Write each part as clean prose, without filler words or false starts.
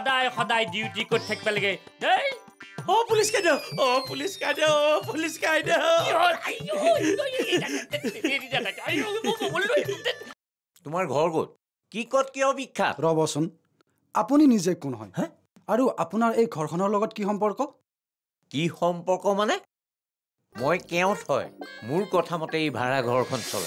সদায় সদায় ডিউটি কৰি থাকিব লাগে দেই পুলিচ কাইদেউ পুলিচ কাইদেউ পুলিচ কাইদেউ তোমাৰ ঘৰ ক'ত কি ক'ত কিয় বিখ্যাত ৰবচোন আপুনি নিজে কোন হয় আৰু আপোনাৰ এই ঘৰখনৰ লগত কি সম্পৰ্ক কি সম্পৰ্ক মানে মই কেওঁত হয় মোৰ কথা মতে এই ভাড়া ঘৰখন চলে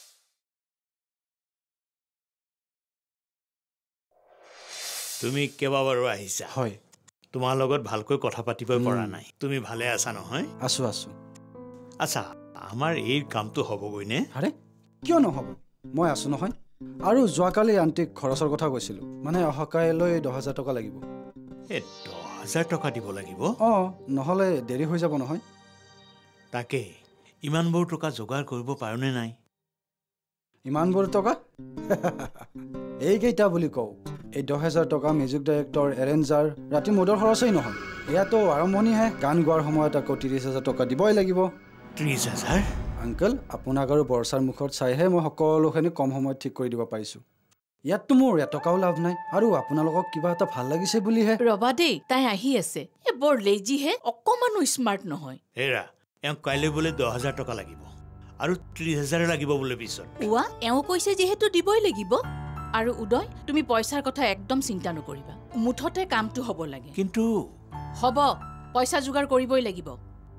তুমি কেইবাবাৰো আহিছা হয় তোমাৰ লগত ভালকৈ কথা পাতিব পৰা নাই তুমি ভালে আছা নহয় আছো আছো আচ্ছা আমাৰ এই কামটো হ'বগৈ নে আৰে কিয় নহ'ব মই আছো নহয় আৰু যোৱাকালি আন্টিক খৰচৰ কথা কৈছিলোঁ মানে অহাকাইলৈ 10,000 টকা লাগিব 10,000 টকা দিব লাগিব নহ'লে দেৰি হৈ যাব নহয় তাকে ইমানবোৰ টকা যোগাৰ কৰিব পাৰোনে নাই ইমানবোৰ টকা এইকেইটা বুলি কওঁ এই 10,000 টকা মিউজিক ডাইৰেক্টৰ এৰেঞ্জাৰ ৰাতি মুদৰ খৰচেই নহয় এয়াতো আৰম্ভণিহে গান গোৱাৰ সময়ত আকৌ 30,000 টকা দিবই লাগিব 30,000 আংকল আপোনাক আৰু বৰ্ষাৰ মুখত চাইহে মই সকলোখিনি কম সময়ত ঠিক কৰি দিব পাৰিছোঁ ইয়াততো মোৰ এটকাও লাভ নাই আৰু আপোনালোকক কিবা এটা ভাল লাগিছে বুলিহে ৰবা দেই তাই আহি আছে এ বৰ লেজিহে অকমানো স্মাৰ্ট নহয় হেৰা এওঁ কাইলৈ বোলে 10,000 টকা লাগিব আৰু 30,000 লাগিব বোলে পিছত ওৱা এওঁ কৈছে যিহেতু দিবই লাগিব আৰু উদয় তুমি পইচাৰ কথা একদম চিন্তা নকৰিবা মুঠতে কামটো হ'ব লাগে কিন্তু হ'ব পইচা যোগাৰ কৰিবই লাগিব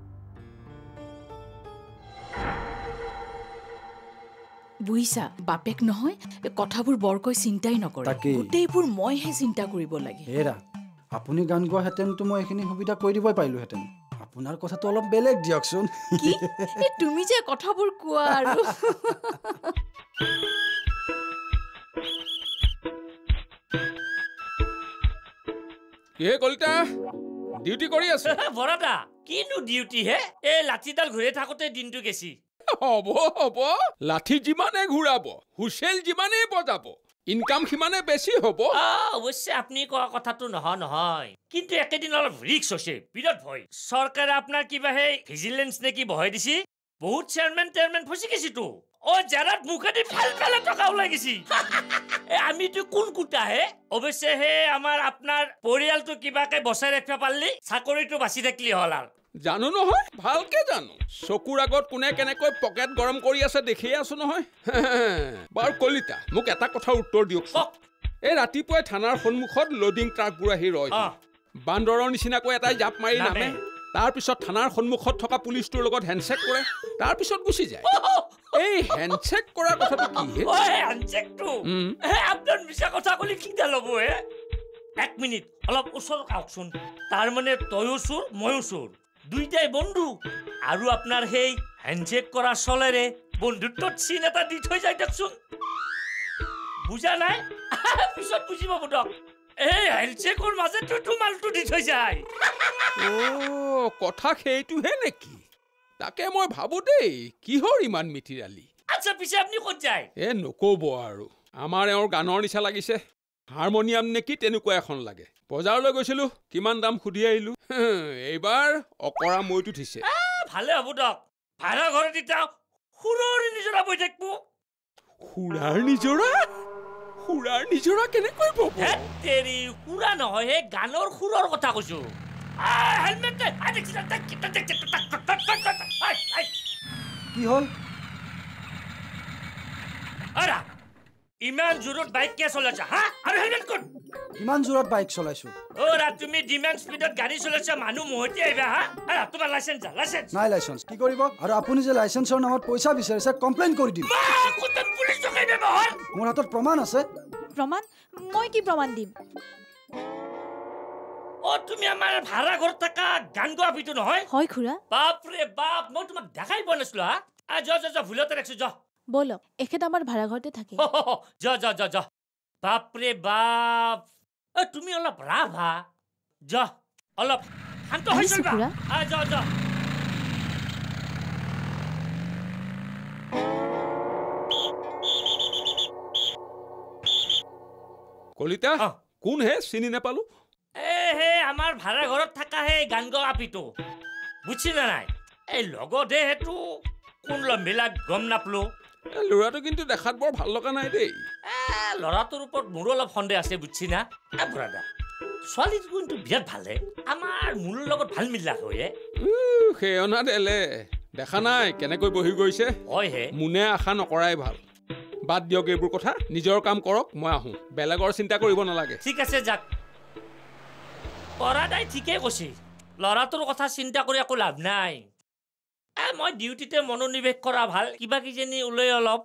বুইছা বাপেক নহয় কথাবোৰ বৰকৈ চিন্তাই নকৰে গোটেইবোৰ মইহে চিন্তা কৰিব লাগে হেৰা আপুনি গান গোৱাহেঁতেনতো মই এইখিনি সুবিধা কৰি দিবই পাৰিলোহেঁতেন আপোনাৰ কথাটো অলপ বেলেগ দিয়কচোন কি তুমি যে কথাবোৰ কোৱা আৰু কিহে কলিতা ডিউটি কৰি আছে বৰাদা কিনো ডিউটি হে এই লাঠিডাল ঘূৰি থাকোতে দিনটো গেছি হ'ব হ'ব লাঠি যিমানে ঘূৰাব হুইচেল যিমানেই বজাব ইনকাম সিমানে বেছি হ'ব অৱশ্যে আপুনি কোৱা কথাটো নহয় কিন্তু একেদিন অলপ ৰিক্স হৈছে বিৰাট ভয় চৰকাৰে আপোনাৰ কিবা সেই ভিজিলেন্স নে কি বহাই দিছি বহুত চেয়াৰমেন ফচি গেছিতো জাৰাত মুখেদি ফাল টকা ওলাই গেছি আমিতো কোন কুটা হে অৱশ্যে হে আমাৰ আপোনাৰ পৰিয়ালটো কিবাকে বচাই ৰাখিব পাৰিলি চাকৰিটো বাচি থাকিলি হ'ল আৰু জানো নহয় ভালকে জানো চকুৰ আগত কোনে কেনেকৈ পকেট গৰম কৰি আছে দেখিয়ে আছো নহয় বাৰু কলিতা মোক এটা কথাৰ উত্তৰ দিয়ক এই ৰাতিপুৱাই থানাৰ সন্মুখত লোডিং ট্ৰাকবোৰ আহি ৰয় বান্দৰৰ নিচিনাকৈ এটাই জাপ মাৰি নামে তাৰপিছত থানাৰ সন্মুখত থকা পুলিচটোৰ লগত হেণ্ডশেক কৰে তাৰপিছত গুচি যায় এই হেণ্ডশেক কৰাৰ কথাটো কি হেণ্ডশেকটো আপোনাৰ মিছা কথা কলি কি দা ল'ব হে 1 মিনিট অলপ ওচৰত আহকচোন তাৰ মানে তয়ো চোৰ ময়ো চোৰ দুইটাই বন্ধু আৰু আপোনাৰ সেই হেণ্ডশেক কৰা চলেৰে বন্ধুত্বত চিন এটা দি থৈ যায় দেখোন বুজা নাই পিছত বুজিব বুদক এই হেণ্ডশেকৰ মাজেতো তোমালটো দি থৈ যায় কথা সেইটোহে নেকি তাকে মই ভাবো দেই কিহৰ ইমান মিঠিৰালি আচ্ছা পিছে আপুনি ক'ত যায় নক'ব আৰু আমাৰ এওঁৰ গানৰ নিচা লাগিছে হাৰমনিয়াম নেকি তেনেকুৱা এখন লাগে বজাৰলৈ গৈছিলো কিমান দাম সুধি আহিলো এইবাৰ অকৰা মৈত উঠিছে ভালে হ'ব দক ভাড়া ঘৰত এতিয়া সুৰৰ নিজৰা বৈ থাকিব সুৰাৰ নিজৰা কেনেকৈ বব তেৰি সুৰা নহয় হে গানৰ সুৰৰ কথা কৈছো কি হ'ল ইমান জোৰত বাইক কিয় চলাইছা আৰু হেলমেট ক'ত ইমান জোৰত বাইক চলাইছো তুমি ডিমেন স্পীডত গাড়ী চলাইছা মানুহ মহতি আহিবা তোমাৰ লাইসেন্স নাই লাইসেন্স কি কৰিব আৰু আপুনি যে লাইসেন্সৰ নামত পইচা বিচাৰিছে কমপ্লেইন কৰি দিম মোৰ হাতত প্ৰমাণ আছে প্ৰমাণ মই কি প্ৰমাণ দিম তুমি আমাৰ ভাড়া ঘৰত থকা গান গোৱা পিটো নহয় হয় খুৰা বাপৰে বাপ মই তোমাক দেখাই পোৱা নাছিলো যা ভুলতে ৰাখিছো যা বলক এখেত আমাৰ ভাড়া ঘৰতে থাকে যা বাপৰে বাপ তুমি অলপ ৰাভা যা অলপ শান্ত হৈছিল যা কলিতা কোন হে চিনি নাপালো আমাৰ ভাড়া ঘৰত থকা হে গান গোৱা পিটো বুজি নাই এই লগতে হেতু কোন মিলা গম নাপলো ল'ৰাটো কিন্তু দেখাত বৰ ভাল লগা নাই দেই ল'ৰাটোৰ ওপৰত মোৰো অলপ সন্দেহ আছে বুজি না বুঢ়াদা ছোৱালীটো কিন্তু বিৰাট ভালে আমাৰ মূলৰ লগত ভাল মিলা হয় সেই অনা দেলে দেখা নাই কেনেকৈ বহি গৈছে হয় হে মুনে আশা নকৰাই ভাল বাদ দিয়ক এইবোৰ কথা নিজৰ কাম কৰক মই আহোঁ বেলেগৰ চিন্তা কৰিব নালাগে ঠিক আছে যাক পৰাদাই ঠিকেই কৈছে ল'ৰাটোৰ কথা চিন্তা কৰি একো লাভ নাই মই ডিউটিতে মনোনিৱেশ কৰা ভাল কিবা কিজানি ওলাই অলপ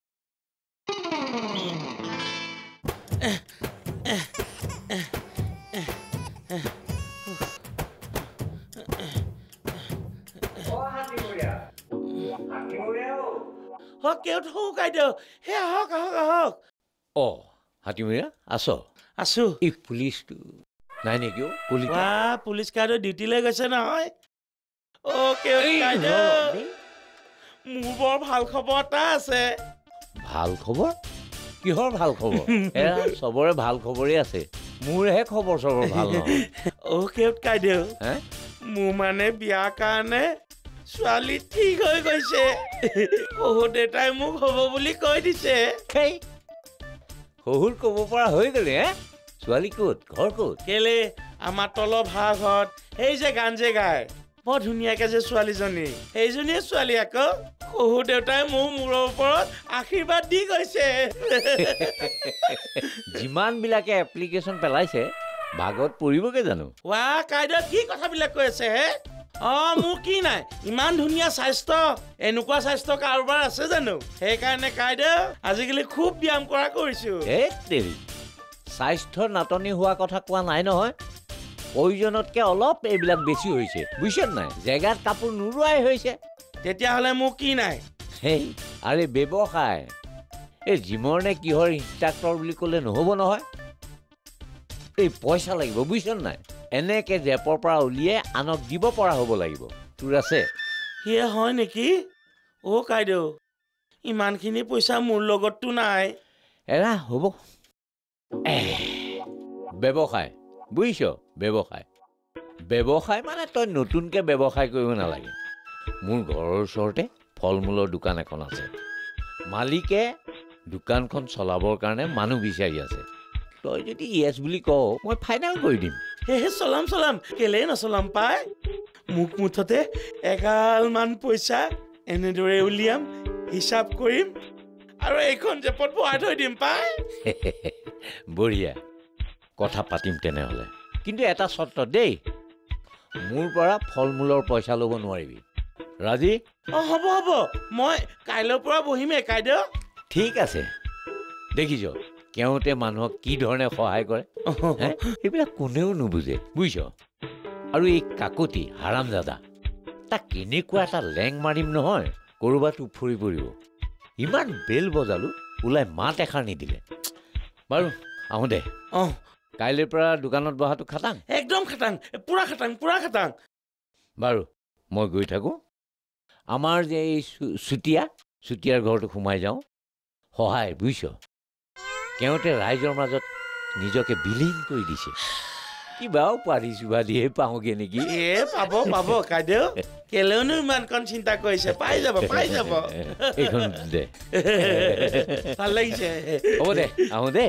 হাতীমূৰীয়া আছ আছো এই পুলিচটো নাই নেকি বা পুলিচ কাৰ্ডৰ ডিউটিলৈ গৈছে নহয় মোৰ বৰ ভাল খবৰ এটা আছে ভাল খবৰ কিহৰ ভাল খবৰ এৰা চবৰে ভাল খবৰেই আছে মোৰহে খবৰ চবৰ ভাল কাইদেউ মোৰ মানে বিয়াৰ কাৰণে ছোৱালী ঠিক হৈ গৈছে শহুৰ দেউতাই মোক হ'ব বুলি কৈ দিছে শহুৰ ক'ব পৰা হৈ গ'লে ছোৱালী ক'ত ঘৰ ক'ত কেলে আমাৰ তলৰ ভাড়া ঘৰত সেই যে গান যে গায় বৰ ধুনীয়াকে যে ছোৱালীজনী সেইজনীয়ে ছোৱালী আকৌ শহুৰ দেউতাই মোৰ মূৰৰ ওপৰত আশীৰ্বাদ দি গৈছে যিমানবিলাকে এপ্লিকেশ্যন পেলাইছে ভাগত পৰিবগে জানো কাইদেউ কি কথাবিলাক কৈ আছে হে মোৰ কি নাই ইমান ধুনীয়া স্বাস্থ্য এনেকুৱা স্বাস্থ্য কাৰোবাৰ আছে জানো সেইকাৰণে কাইদেউ আজিকালি খুব ব্যায়াম কৰা কৰিছো দেৰি স্বাস্থ্যৰ নাটনি হোৱা কথা কোৱা নাই নহয় প্ৰয়োজনতকৈ অলপ এইবিলাক বেছি হৈছে বুজিছে নাই জেগাত কাপোৰ নোৰোৱাই হৈছে তেতিয়াহ'লে মোৰ কি নাই সেই আৰে ব্যৱসায় এই জিমৰ নে কিহৰ ইনষ্ট্ৰাক্টৰ বুলি ক'লে নহ'ব নহয় এই পইচা লাগিব বুজিছ নাই এনেকে জেপৰ পৰা উলিয়াই আনক দিব পৰা হ'ব লাগিব তোৰ আছে সেয়া হয় নেকি কাইদেউ ইমানখিনি পইচা মোৰ লগততো নাই এৰা হ'ব ব্যৱসায় বুজিছ ব্যৱসায় মানে তই নতুনকৈ ব্যৱসায় কৰিব নালাগে মোৰ ঘৰৰ ওচৰতে ফল মূলৰ দোকান এখন আছে মালিকে দোকানখন চলাবৰ কাৰণে মানুহ বিচাৰি আছে তই যদি য়েছ বুলি কওঁ মই ফাইনেল কৰি দিম চলাম কেলে নচলাম পাই মোক মুঠতে এগালমান পইচা এনেদৰে উলিয়াম হিচাপ কৰিম আৰু এইখন জেপত ভৰাই থৈ দিম পাই বঢ়িয়া কথা পাতিম তেনেহ'লে কিন্তু এটা চৰ্ত দেই মোৰ পৰা ফল মূলৰ পইচা ল'ব নোৱাৰিবি ৰাজি হ'ব মই কাইলৈৰ পৰা বহিমেই কাইদেউ ঠিক আছে দেখিছ কেওঁতে মানুহক কি ধৰণে সহায় কৰে এইবিলাক কোনেও নুবুজে বুজিছ আৰু এই কাকতি হাৰামজাদা তাক কেনেকুৱা এটা লেং মাৰিম নহয় ক'ৰবাত উফৰি পৰিব ইমান বেল বজালো ওলাই মাত এষাৰ নিদিলে বাৰু আহোঁ দে কাইলৈৰ পৰা দোকানত বহাটো খাটাং একদম খাটাং পুৰা খাটাং বাৰু মই গৈ থাকোঁ আমাৰ যে এই চুতীয়াৰ ঘৰটো সোমাই যাওঁ সহায় বুজিছ কেওঁতে ৰাইজৰ মাজত নিজকে বিলীন কৰি দিছে কিবাও পাৰি চুবা দিয়ে পাওঁগে নেকি পাব কাইদেউ কেলেনো ইমানকণ চিন্তা কৰিছে পাই যাব এইখন দে ভাল লাগিছে হ'ব দে আহোঁ দেই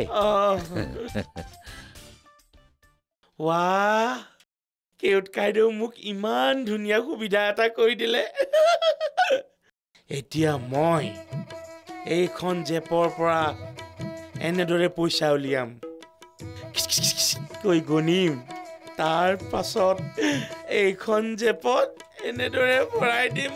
কেউট কাইদেউ মোক ইমান ধুনীয়া সুবিধা এটা কৰি দিলে এতিয়া মই এইখন জেপৰ পৰা এনেদৰে পইচা উলিয়াম কৈ গণিম তাৰ পাছত এইখন জেপত এনেদৰে ভৰাই দিম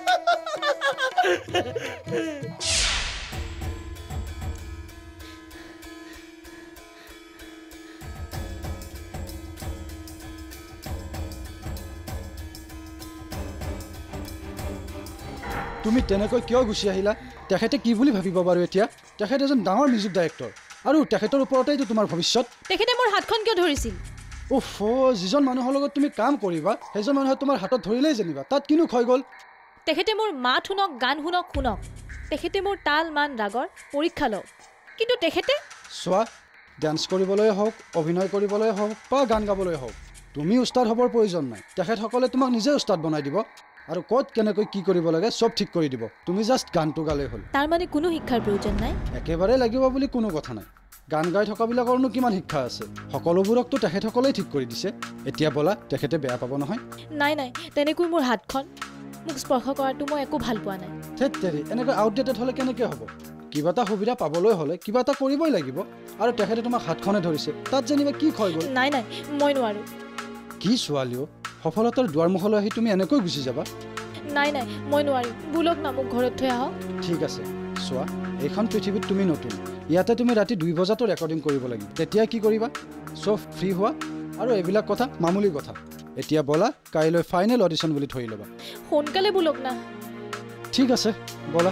তুমি তেনেকৈ কিয় গুচি আহিলা তেখেতে কি বুলি ভাবিব বাৰু এতিয়া তেখেত এজন ডাঙৰ মিউজিক ডাইৰেক্টৰ আৰু তেখেতৰ ওপৰতেইতো তোমাৰ ভৱিষ্যত তেখেতে মোৰ হাতখন কিয় ধৰিছিল যিজন মানুহৰ লগত তুমি কাম কৰিবা সেইজন মানুহে তোমাৰ হাতত ধৰিলেই জানিবা তাত কিনো ক্ষয় গ'ল তেখেতে মোৰ মাত শুনক গান শুনক তেখেতে মোৰ তাল মান ৰাগৰ পৰীক্ষা লওক কিন্তু তেখেতে চোৱা ডান্স কৰিবলৈ হওক অভিনয় কৰিবলৈ হওক বা গান গাবলৈ হওক তুমি উস্তাদ হ'বৰ প্ৰয়োজন নাই তেখেতসকলে তোমাক নিজে উস্তাদ বনাই দিব আৰু ক'ত কেনেকৈ কি কৰিব লাগে চব ঠিক কৰি দিব তুমি জাষ্ট গানটো গালেই হ'ল তাৰ মানে কোনো শিক্ষাৰ প্ৰয়োজন নাই একেবাৰে লাগিব বুলি কোনো কথা নাই গান গাই থকাবিলাকৰনো কিমান শিক্ষা আছে সকলোবোৰকতো তেখেতসকলেই ঠিক কৰি দিছে এতিয়া বলা তেখেতে বেয়া পাব নহয় নাই নাই তেনেকৈ মোৰ হাতখন মোক স্পৰ্শ কৰাটো মই একো ভাল পোৱা নাই থেত তেৰি এনেকৈ আউটডেটেড হ'লে কেনেকৈ হ'ব কিবা এটা সুবিধা পাবলৈ হ'লে কিবা এটা কৰিবই লাগিব আৰু তেখেতে তোমাক হাতখনে ধৰিছে তাত যেনিবা কি ক্ষয় গ'ল নাই নাই মই নোৱাৰোঁ কি ছোৱালীও সফলতাৰ দুৱাৰমুখলৈ আহি তুমি এনেকৈ গুচি যাবা নাই নাই মই নোৱাৰিম ব'লক না মোক ঘৰত থৈ আহক ঠিক আছে চোৱা এইখন পৃথিৱীত তুমি নতুন ইয়াতে তুমি ৰাতি 2 বজাতো ৰেকৰ্ডিং কৰিব লাগিব তেতিয়া কি কৰিবা চব ফ্ৰী হোৱা আৰু এইবিলাক কথা মামুলি কথা এতিয়া বলা কাইলৈ ফাইনেল অডিশ্যন বুলি ধৰি ল'বা সোনকালে ব'লক না ঠিক আছে বলা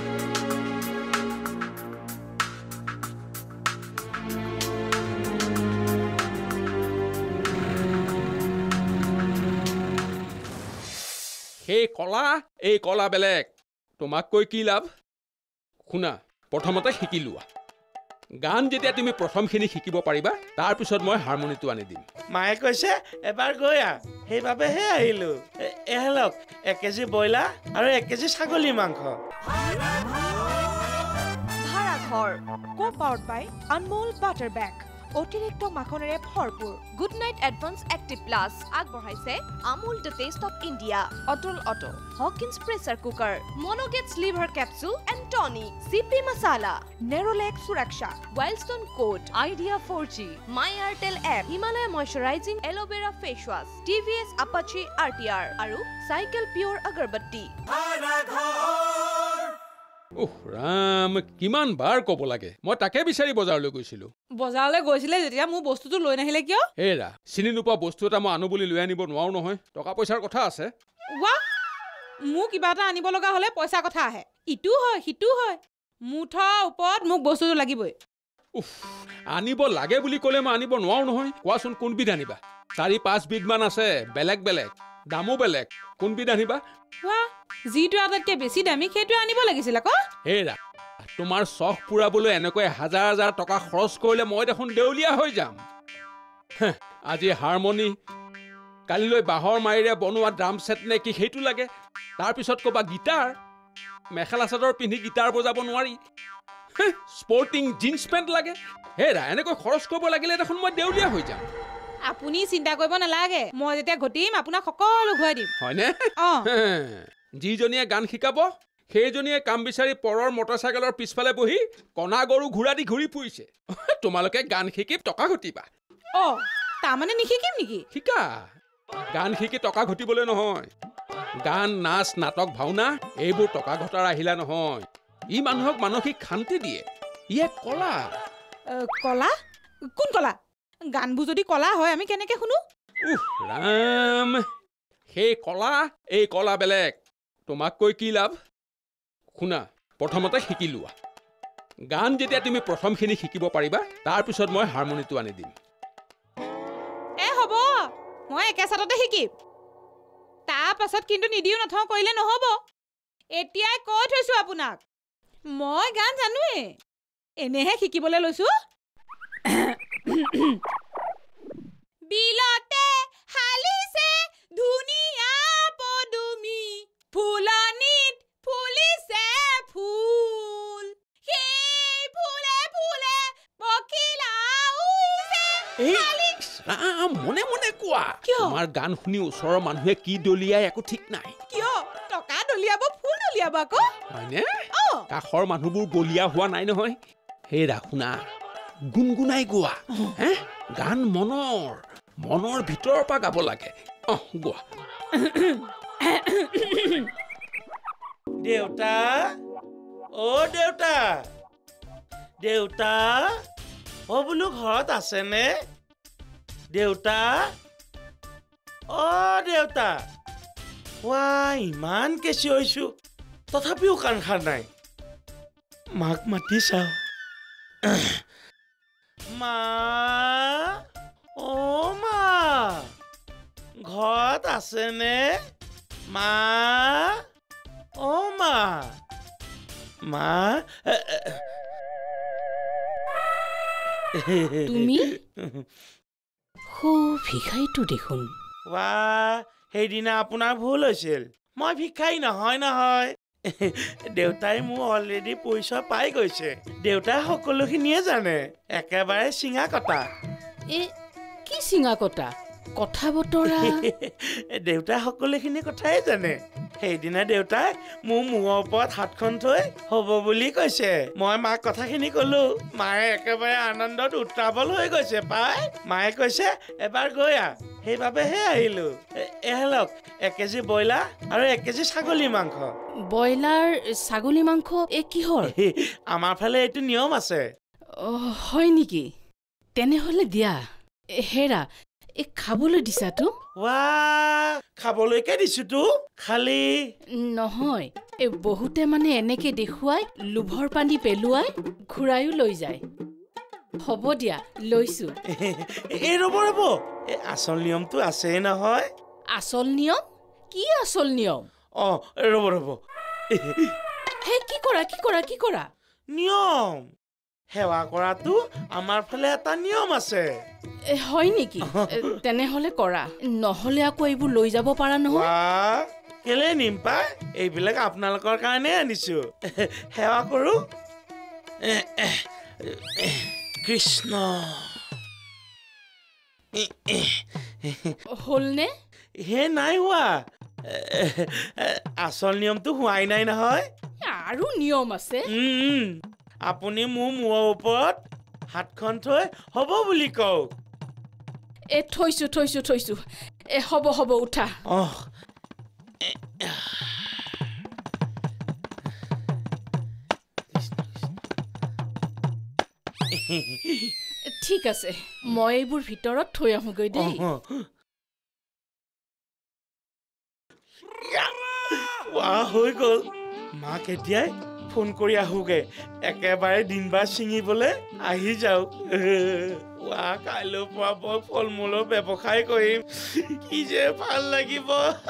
সেই কলা এই কলা বেলেগ তোমাক কৈ কি লাভ শুনা প্ৰথমতে শিকি লোৱা গান যেতিয়া তুমি প্ৰথমখিনি শিকিব পাৰিবা তাৰপিছত মই হাৰমনিটো আনি দিম মায়ে কৈছে এবাৰ গৈ আহ সেইবাবেহে আহিলোঁ এহেলক 1 কেজি ব্ৰইলাৰ আৰু 1 কেজি ছাগলী মাংস ভাড়াঘৰ কো-পাৱাৰ্ড বাই আনমোল বাটাৰ বেগ অতিৰিক্ত মাখনেৰে ভৰপূৰ good night advance active plus আগবঢ়াইছে Amul the taste of India অটল অটো হকিন্স প্ৰেছাৰ কুকাৰ মনোগেটছ লিভাৰ কেপচুল এণ্ড টনিক চিপি মছালা নেৰলেক সুৰক্ষা Wildstone code Idea 4G my Airtel app Himalaya moisturising aloe vera face wash TVS Apache RTR আৰু cycle pure আগৰবত্তি ৰাম কিমান বাৰ ক'ব লাগে মই তাকে বিচাৰি বজাৰলৈ গৈছিলোঁ বজাৰলৈ গৈছিলে যেতিয়া মোৰ বস্তুটো লৈ নাহিলে কিয় হেৰা চিনি নোপোৱা বস্তু এটা মই আনো বুলি লৈ আনিব নোৱাৰো নহয় টকা পইচাৰ কথা আছে ৱা মোক কিবা এটা আনিব লগা হ'লে পইচা কথা আহে ইটো হয় সিটো হয় মুঠৰ ওপৰত মোক বস্তুটো লাগিবই আনিব লাগে বুলি ক'লে মই আনিব নোৱাৰো নহয় কোৱাচোন কোনবিধ আনিবা 4-5 বিধমান আছে বেলেগ বেলেগ দামো বেলেগ কোনবিধ আনিবা ৱা যিটো আটাইতকৈ বেছি দামী সেইটো আনিব লাগিছিল আকৌ হেৰা তোমাৰ চখ পুৰাবলৈ এনেকৈ হাজাৰ হাজাৰ টকা খৰচ কৰিলে মই দেখোন দেউলীয়া হৈ যাম আজি হাৰমনি কালিলৈ বাঁহৰ মাৰিৰে বনোৱা ড্ৰাম ছেট নে কি সেইটো লাগে তাৰপিছত ক'বা গীটাৰ মেখেলা চাদৰ পিন্ধি গীটাৰ বজাব নোৱাৰি স্পৰ্টিং জিন্স পেণ্ট লাগে হেৰা এনেকৈ খৰচ কৰিব লাগিলে দেখোন মই দেউলীয়া হৈ যাম আপুনি চিন্তা কৰিব নালাগে মই যেতিয়া ঘটিম আপোনাক সকলো ঘূৰাই দিম হয়নে অঁ যিজনীয়ে গান শিকাব সেইজনীয়ে কাম বিচাৰি পৰৰ মটৰচাইকেলৰ পিছফালে বহি কণা গৰু ঘোঁৰা দি ঘূৰি ফুৰিছে তোমালোকে গান শিকি টকা ঘটিবা অঁ তাৰমানে নিশিকিম নেকি শিকা গান শিকি টকা ঘটিবলৈ নহয় গান নাচ নাটক ভাওনা এইবোৰ টকা ঘটাৰ আহিলা নহয় ই মানুহক মানসিক শান্তি দিয়ে ই এক কলা কলা কোন কলা গানবোৰ যদি কলা হয় আমি কেনেকৈ শুনো ৰাম সেই কলা এই কলা বেলেগ তোমাক কৈ কি লাভ শুনা প্ৰথমতে শিকি লোৱা গান যেতিয়া তুমি প্ৰথমখিনি শিকিব পাৰিবা তাৰপিছত মই হাৰমনিটো আনি দিম হ'ব মই একেচাটতে শিকিম তাৰপাছত কিন্তু নিদিও নথওঁ কৰিলে নহ'ব এতিয়াই কৈ থৈছোঁ আপোনাক মই গান জানোৱেই এনেহে শিকিবলৈ লৈছোঁ বিলতে হালিছে ধুনীয়া পদুমি ফুলনিত ফুলিছে ফুল সেই ফুলে ফুলে পখিলা উৰিছে মনে মনে কোৱা তোমাৰ গান শুনি ওচৰৰ মানুহে কি দলিয়াই একো ঠিক নাই কিয় টকা দলিয়াব ফুল দলিয়াব আকৌ হয়নে কাষৰ মানুহবোৰ বলিয়া হোৱা নাই নহয় হেৰা শুনা গুণগুণাই গোৱা গান মনৰ ভিতৰৰ পৰা গাব লাগে গোৱা দেউতা অ' দেউতা দেউতা অ' বোলো ঘৰত আছেনে দেউতা অ' দেউতা ৱা ইমান কেঁচি হৈছোঁ তথাপিও কাণ খাৰ নাই মাক মাতি চাওঁ মা অ' মা ঘৰত আছেনে মা অ' মা মা তুমি ভিখাৰীটো দেখোন ৱা সেইদিনা আপোনাৰ ভুল হৈছিল মই ভিক্ষাৰী নহয় দেউতাই মোৰ অলৰেডি পইচা পাই গৈছে দেউতাই সকলোখিনিয়ে জানে একেবাৰে চিঙা কটা এ কি চিঙা কটা কথা বতৰা দেউতাই সকলোখিনি কথাই জানে সেইদিনা দেউতাই মোৰ মূৰৰ ওপৰত হাতখন থৈ হ'ব বুলি কৈছে মই মাক কথাখিনি ক'লো মায়ে একেবাৰে আনন্দত উত্তাৱল হৈ গৈছে পাই মায়ে কৈছে এবাৰ গৈ আহ সেইবাবেহে আহিলো এহেলক 1 কেজি ব্ৰইলাৰ আৰু 1 কেজি ছাগলী মাংস ব্ৰইলাৰ ছাগলী মাংস কিহৰ আমাৰ ফালে এইটো নিয়ম আছে হয় নেকি তেনেহ'লে দিয়া হেৰা খাবলৈ দিছাতো খাবলৈকে দিছোতো খালি নহয় বহুতে মানে এনেকে দেখুৱাই লোভৰ পানী পেলোৱাই ঘূৰায়ো লৈ যায় হ'ব দিয়া লৈছো এই ৰ'ব আচল নিয়মটো আছেই নহয় আচল নিয়ম কি আচল নিয়ম ৰ'ব হে কি কৰা নিয়ম সেৱা কৰাটো আমাৰ ফালে এটা নিয়ম আছে হয় নেকি তেনেহ'লে কৰা নহ'লে আকৌ এইবোৰ লৈ যাব পাৰা নহয় কেলে নিম পাই এইবিলাক আপোনালোকৰ কাৰণে আনিছো সেৱা কৰো কৃষ্ণ হ'লনে হে নাই হোৱা আচল নিয়মটো হোৱাই নাই নহয় আৰু নিয়ম আছে আপুনি মোৰ মূৰৰ ওপৰত হাতখন থৈ হ'ব বুলি কওক থৈছো হ'ব উঠা ঠিক আছে মই এইবোৰ ভিতৰত থৈ আহোগৈ দেই হৈ গ'ল মাক এতিয়াই ফোন কৰি আহোগে একেবাৰে দিনবাৰ ছিঙিবলৈ আহি যাওক কাইলৈৰ পৰা মই ফল মূলৰ ব্যৱসায় কৰিম কি যে ভাল লাগিব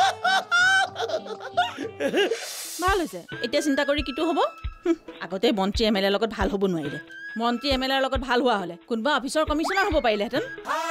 ভাল হৈছে এতিয়া চিন্তা কৰি কিটো হ'ব আগতে মন্ত্ৰী MLA লগত ভাল হ'ব নোৱাৰিলে মন্ত্ৰী MLA লগত ভাল হোৱা হ'লে কোনোবা অফিচৰ কমিশ্যনাৰ হ'ব পাৰিলেহেঁতেন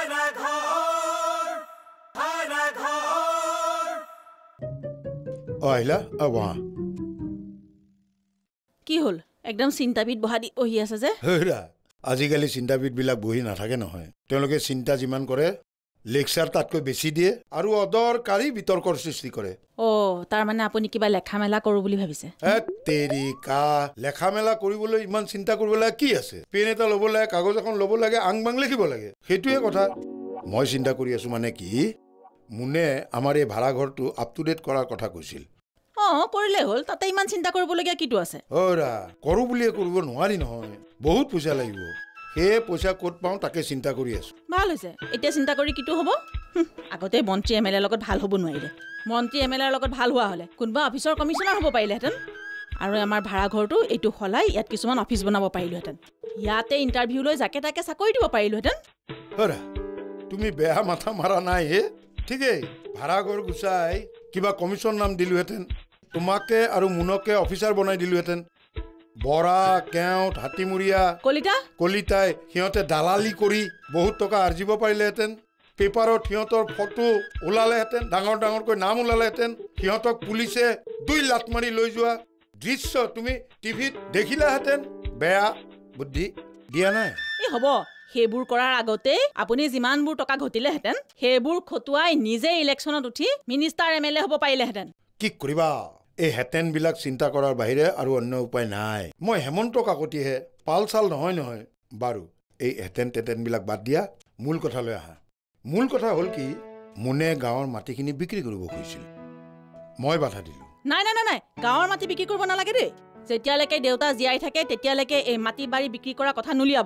কি হ'ল একদম চিন্তাবিদ বহা দি বহি আছে যে আজিকালি চিন্তাবিদবিলাক বহি নাথাকে নহয় তেওঁলোকে চিন্তা যিমান কৰে লেকচাৰ তাতকৈ বেছি দিয়ে আৰু অদৰকাৰী বিতৰ্কৰ সৃষ্টি কৰে তাৰ মানে আপুনি কিবা লেখা মেলা কৰো বুলি ভাবিছে লেখা মেলা কৰিবলৈ ইমান চিন্তা কৰিব লাগে কি আছে পেন এটা ল'ব লাগে কাগজ এখন ল'ব লাগে আং বাং লিখিব লাগে সেইটোৱে কথা মই চিন্তা কৰি আছো মানে কি মুনে আমাৰ এই ভাড়া ঘৰটো আপ টু ডেট কৰাৰ কথা কৈছিল কৰিলে হ'ল তাতে ইমান চিন্তা কৰিবলগীয়া কিটো আছে কৰো বুলিয়ে কৰিব নোৱাৰি নহয় বহুত পইচা লাগিব সেই পইচা ক'ত পাওঁ তাকে চিন্তা কৰি আছো ভাল হৈছে এতিয়া চিন্তা কৰি কিটো হ'ব আগতে মন্ত্ৰী MLA লগত ভাল হ'ব নোৱাৰিলে মন্ত্ৰী MLA লগত ভাল হোৱা হ'লে কোনোবা অফিচৰ কমিশ্যনাৰ হ'ব পাৰিলেহেঁতেন আৰু আমাৰ ভাড়া ঘৰটো এইটো সলাই ইয়াত কিছুমান অফিচ বনাব পাৰিলোহেঁতেন ইয়াতে ইণ্টাৰভিউ লৈ যাকে তাকে চাকৰি দিব পাৰিলোহেঁতেন তুমি বেয়া মাথা মাৰা নাই ঠিকেই ভাড়া ঘৰ গুচাই কিবা কমিশ্যন নাম দিলোহেঁতেন তোমাকে আৰু মুনকে অফিচাৰ বনাই দিলোহেঁতেন বৰা কেওট হাতীমুৰীয়া কলিতাই সিহঁতে দালালি কৰি বহুত টকা আৰ্জিব পাৰিলেহেঁতেন পেপাৰত সিহঁতৰ ফটো ওলালেহেঁতেন ডাঙৰ ডাঙৰকৈ নাম ওলালেহেঁতেন সিহঁতক পুলিচে 2 লাখ মাৰি লৈ যোৱা দৃশ্য তুমি টিভিত দেখিলাহেঁতেন বেয়া বুদ্ধি দিয়া নাই হ'ব সেইবোৰ কৰাৰ আগতে আপুনি যিমানবোৰ টকা ঘটিলেহেঁতেন সেইবোৰ খটুৱাই নিজে ইলেকশ্যনত উঠি মিনিষ্টাৰ MLA হ'ব পাৰিলেহেঁতেন কি কৰিবা এই হেতেনবিলাক চিন্তা কৰাৰ বাহিৰে আৰু অন্য উপায় নাই মই হেমন্ত কাকতিহে পাল চাল নহয় বাৰু এই হেতেন তেতেনবিলাক বাদ দিয়া মূল কথালৈ আহা মূল কথা হ'ল কি মুনে গাঁৱৰ মাটিখিনি বিক্ৰী কৰিব খুজিছিল মই বাধা দিলোঁ নাই গাঁৱৰ মাটি বিক্ৰী কৰিব নালাগে দেই যেতিয়ালৈকে দেউতা জীয়াই থাকে তেতিয়ালৈকে এই মাটি বাৰী বিক্ৰী কৰা কথা নুলিয়াব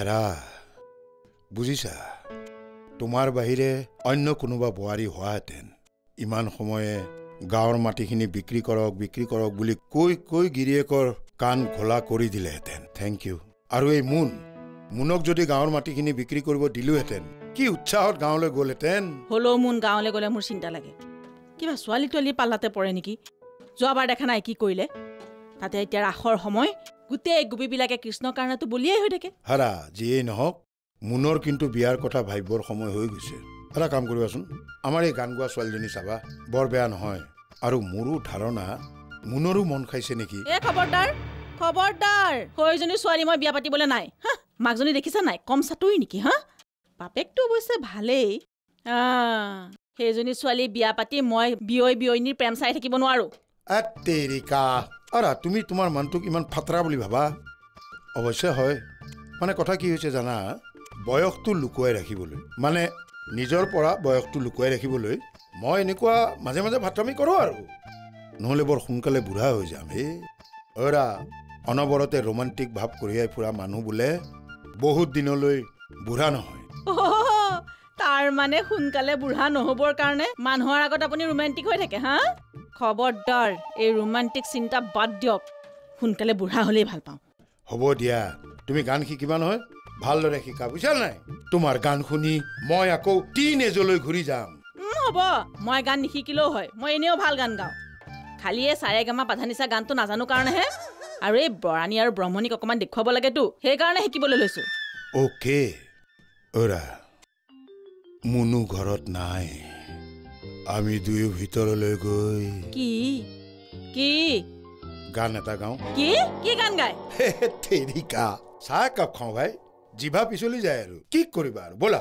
বুজিছা তোমাৰ বাহিৰে অন্য কোনোবা বোৱাৰী হোৱাহেঁতেন ইমান সময়ে গাঁৱৰ মাটিখিনি বিক্ৰী কৰক বুলি কৈ গিৰিয়েকৰ কাণ ঘোলা কৰি দিলেহেঁতেন থেংক ইউ আৰু এই মুনক যদি গাঁৱৰ মাটিখিনি বিক্ৰী কৰিব দিলোহেঁতেন কি উৎসাহত গাঁৱলৈ গ'লহেঁতেন হ'লেও মুন গাঁৱলৈ গ'লে মোৰ চিন্তা লাগে কিবা ছোৱালী তোৱালী পাল্লাতে পৰে নেকি যোৱাবাৰ দেখা নাই কি কৰিলে তাতে এতিয়া ৰাসৰ সময় গোটেই গোপীবিলাকে কৃষ্ণৰ কাৰণেতো বলিয়াই হৈ থাকে যিয়েই নহওক মুনৰ কিন্তু বিয়াৰ কথা ভাবিবৰ সময় হৈ গৈছে এটা কাম কৰিবাচোন আমাৰ এই গান গোৱা ছোৱালীজনী চাবা বৰ বেয়া নহয় আৰু মোৰো ধাৰণা মুনৰো মন খাইছে নেকি? এ খবৰদাৰ খবৰদাৰ সৈজনী ছোৱালী মই বিয়া পাতিবলৈ নাই হা মাকজনী দেখিছা নাই কম চাতুৰি নেকি হা বাপেকটো অৱশ্যে ভালেই সেইজনী ছোৱালী বিয়া পাতি মই বিয়নীৰ প্ৰেম চাই থাকিব নোৱাৰো তেৰিকা আৰা তুমি তোমাৰ মনটোক ইমান ফাতৰা বুলি ভাবা অৱশ্যে হয় মানে কথা কি হৈছে জানা বয়সটো লুকুৱাই ৰাখিবলৈ মানে নিজৰ পৰা বয়সটো লুকুৱাই ৰাখিবলৈ মই এনেকুৱা মাজে মাজে ভাতৰামি কৰোঁ আৰু নহ'লে বৰ সোনকালে বুঢ়া হৈ যাম হে অৰা অনবৰতে ৰোমান্টিক ভাৱ কঢ়িয়াই ফুৰা মানুহ বোলে বহুত দিনলৈ বুঢ়া নহয় তাৰ মানে সোনকালে বুঢ়া নহ'বৰ কাৰণে মানুহৰ আগত আপুনি ৰোমান্টিক হৈ থাকে হা খবৰদাৰ এই ৰোমান্টিক চিন্তা বাদ দিয়ক সোনকালে বুঢ়া হ'লেই ভাল পাওঁ হ'ব দিয়া তুমি গান শিকিবা নহয় ভালদৰে শিকা বুজিছা নাই তোমাৰ গান শুনি মই আকৌ টিন এজলৈ ঘূৰি যাম হ'ব মই গান নিশিকিলেও হয় মই এনেও ভাল গান গাওঁ খালি এই সাৰেগামা পাধানিছা গানটো নাজানো কাৰণেহে আৰু এই বৰাণী আৰু ব্ৰহ্মণীক অকণমান দেখুৱাব লাগেতো সেইকাৰণে শিকিবলৈ লৈছো অ'কে অৰা মুনু ঘৰত নাই আমি দুয়ো ভিতৰলৈ গৈ কি কি গান এটা গাওঁ কি কি গান গায় তেৰিকা চাহ একাপ খাওঁ ভাই জিভা পিছলি যায় আৰু কি কৰিবা আৰু ব'লা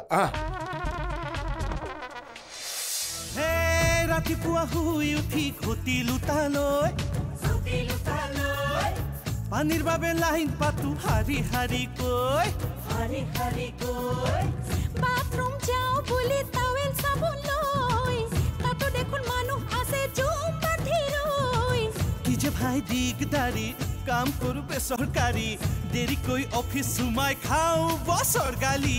ৰাতিপুৱা শুই উঠি ঘটি লুটালৈ পানীৰ বাবে লাইন পাতো হাৰি হাৰি কৈ বাথৰুম যাওঁ বুলি টাৱেল চাবোন লৈ তাতো দেখোন মানুহ আছে জুম বান্ধি ৰৈ কি যে ভাই দিগদাৰি কাম কৰো বেচৰকাৰী দেৰিকৈ অফিচ সোমাই খাওঁ বছৰ গালি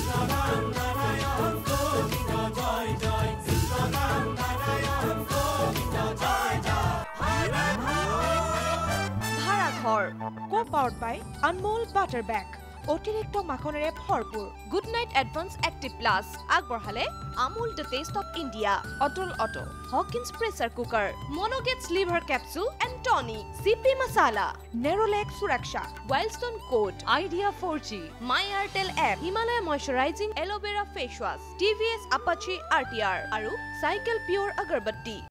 ভাড়াঘৰ co-powered by Anmol Butter Bag অতিৰিক্ত মাখনেৰে ভৰপূৰ good night advance active plus আগবঢ়ালে Amul the taste of India অটল অটো হকিন্স প্ৰেছাৰ কুকাৰ মনোগেটছ লিভাৰ কেপচুল এণ্ড টনিক চিপি মছালা নেৰলেক সুৰক্ষা Wildstone code Idea 4G my Airtel app Himalaya moisturising aloe vera face wash TVS Apache RTR আৰু cycle pure agarbatti